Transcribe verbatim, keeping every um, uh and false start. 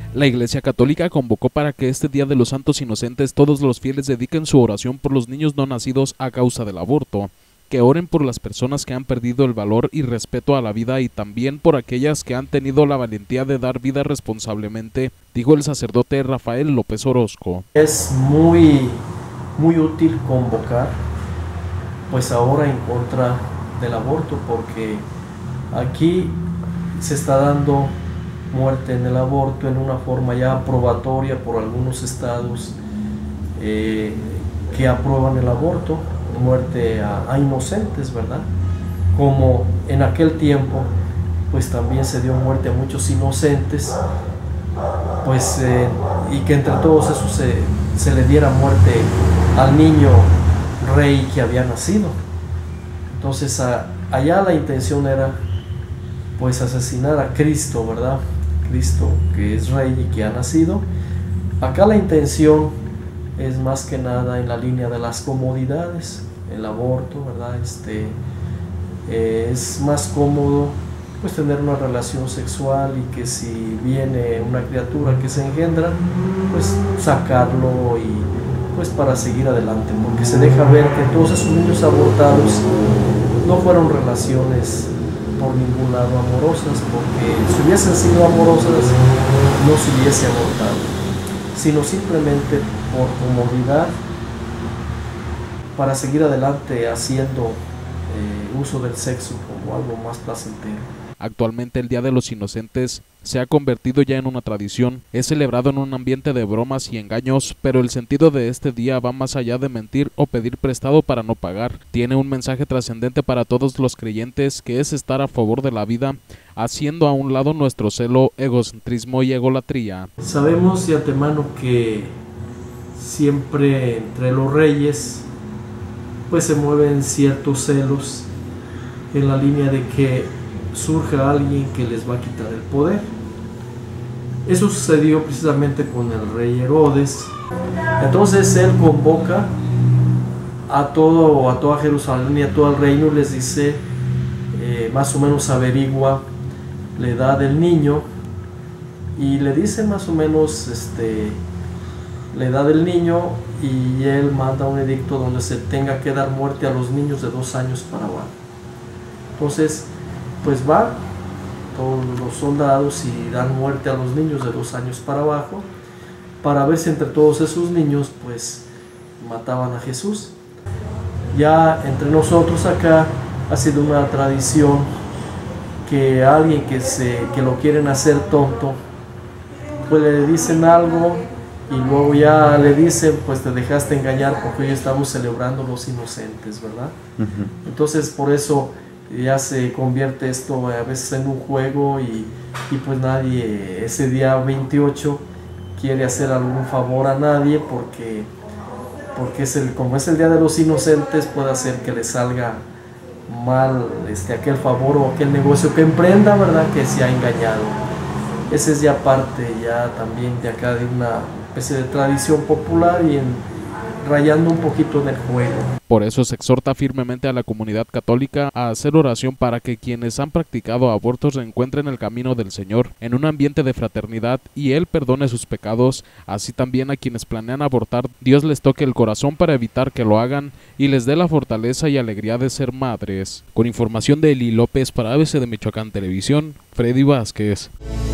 La Iglesia Católica convocó para que este Día de los Santos Inocentes todos los fieles dediquen su oración por los niños no nacidos a causa del aborto, que oren por las personas que han perdido el valor y respeto a la vida y también por aquellas que han tenido la valentía de dar vida responsablemente, dijo el sacerdote Rafael López Orozco. Es muy, muy útil convocar, pues ahora en contra del aborto, porque aquí se está dando muerte en el aborto en una forma ya probatoria por algunos estados eh, que aprueban el aborto, muerte a, a inocentes, ¿verdad? Como en aquel tiempo, pues también se dio muerte a muchos inocentes, pues eh, y que entre todos esos se, se le diera muerte al niño rey que había nacido. Entonces a, allá la intención era pues asesinar a Cristo, ¿verdad? Cristo que es rey y que ha nacido. Acá la intención es más que nada en la línea de las comodidades, el aborto, ¿verdad? Este, eh, es más cómodo pues tener una relación sexual y que si viene una criatura que se engendra, pues sacarlo y pues para seguir adelante, porque se deja ver que todos esos niños abortados no fueron relaciones por ningún lado amorosas, porque si hubiesen sido amorosas no se hubiese abortado, sino simplemente por comodidad, para seguir adelante haciendo eh, uso del sexo como algo más placentero. Actualmente el Día de los Inocentes se ha convertido ya en una tradición, es celebrado en un ambiente de bromas y engaños, pero el sentido de este día va más allá de mentir o pedir prestado para no pagar. Tiene un mensaje trascendente para todos los creyentes, que es estar a favor de la vida, haciendo a un lado nuestro celo, egocentrismo y egolatría. Sabemos de antemano que siempre entre los reyes pues se mueven ciertos celos en la línea de que surja alguien que les va a quitar el poder. Eso sucedió precisamente con el rey Herodes. Entonces él convoca a todo, a toda Jerusalén y a todo el reino y les dice, eh, más o menos averigua la edad del niño y le dice más o menos este, la edad del niño, y él manda un edicto donde se tenga que dar muerte a los niños de dos años para abajo. Entonces pues van todos los soldados y dan muerte a los niños de dos años para abajo, para ver si entre todos esos niños pues mataban a Jesús. Ya entre nosotros acá ha sido una tradición que a alguien que, se, que lo quieren hacer tonto, pues le dicen algo y luego ya le dicen, pues te dejaste engañar porque hoy estamos celebrando los inocentes, ¿verdad? Uh-huh. Entonces por eso ya se convierte esto a veces en un juego y, y pues nadie ese día veintiocho quiere hacer algún favor a nadie, porque, porque es el, como es el Día de los Inocentes, puede hacer que le salga mal este, aquel favor o aquel negocio que emprenda, ¿verdad? Que se ha engañado. Ese es ya parte ya también de acá de una especie de tradición popular y en, rayando un poquito del juego. Por eso se exhorta firmemente a la comunidad católica a hacer oración para que quienes han practicado abortos reencuentren el camino del Señor en un ambiente de fraternidad y Él perdone sus pecados. Así también a quienes planean abortar, Dios les toque el corazón para evitar que lo hagan y les dé la fortaleza y alegría de ser madres. Con información de Eli López para A B C de Michoacán Televisión, Freddy Vázquez.